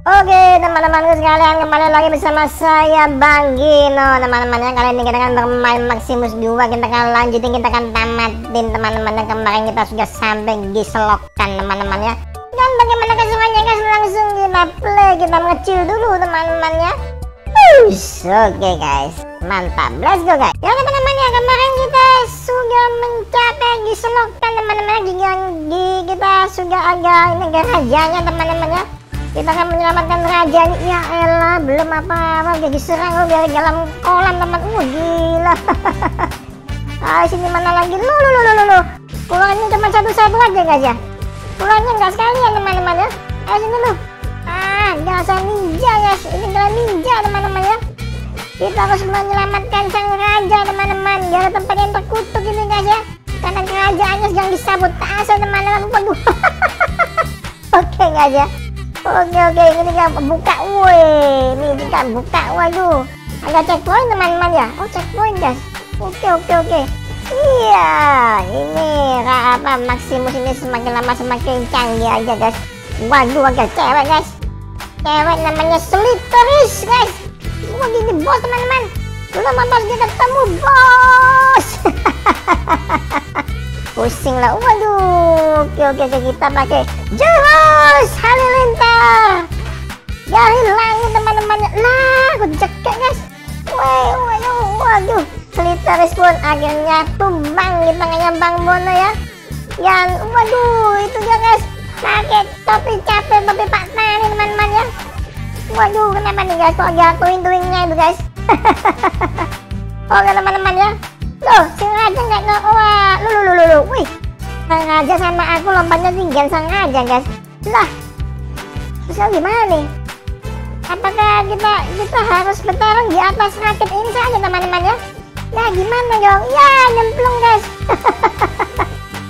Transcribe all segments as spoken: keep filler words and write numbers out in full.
Oke teman-temanku sekalian, kembali lagi bersama saya Bang Gino. Teman-temannya, kali ini kita akan bermain Maximus dua. Kita akan lanjutin, kita akan tamatin teman-temannya. Kemarin kita sudah sampai di selokan teman-temannya. Dan bagaimana keseruannya guys, langsung kita play. Kita mengecil dulu teman-temannya. Oke guys, mantap, let's go guys. Ya teman-temannya, kemarin kita sudah mencapai di selokan teman-temannya. Di, di kita sudah ada ini rajanya teman-temannya. Kita akan menyelamatkan raja ini. Ya elah, belum apa-apa udah diserang loh dari dalam kolam teman. Uh gila. Ah sini mana lagi lu lu lu lu lu. Pulangnya cuma satu-satu aja guys ya. Pulangnya enggak sekalian teman-teman ya. Ayo sini lu. Ah dasar ninja guys. Ini adalah ninja teman-teman ya. Kita harus menyelamatkan sang raja teman-teman. Dari tempat yang terkutuk ini guys ya. Karena kerajaannya sedang disabotase teman-teman. Waduh. Oke guys ya. Oke oke, ini kita buka, woi, ini kita buka, waduh, ada checkpoint teman-teman ya. Oh checkpoint guys. Oke oke oke. Iya, ini apa Maximus ini semakin lama semakin canggih aja guys. Waduh, ada cewek guys. Cewek namanya Slitteris guys. Wah gini bos teman-teman. Belum apa kita ketemu bos. Pusing lah, waduh. Oke oke oke, kita pakai jurus halilintar dari langit teman-teman. Lah aku jekek guys. Wah waduh waduh, Slitteris pun akhirnya tumbang di tangannya Bang Bono ya. Yang waduh itu dia guys, pakai topi capek, topi Pak Tani teman-teman ya. Waduh kenapa nih guys, kok agak tuing-tuingnya itu guys. Oke teman-teman ya. Loh, si raja nggak nggak, wah, lu lu lu lu, wih, sang raja sama aku lompatnya tinggal sang raja guys. Lah, bisa gimana nih? Apakah kita kita harus bertarung di atas rakit ini saja teman-teman ya? Nah gimana dong? Ya nyemplung guys.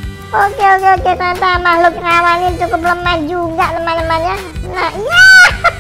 Oke oke oke, ternyata makhluk rawan ini cukup lemah juga teman-teman ya. Nah, ya.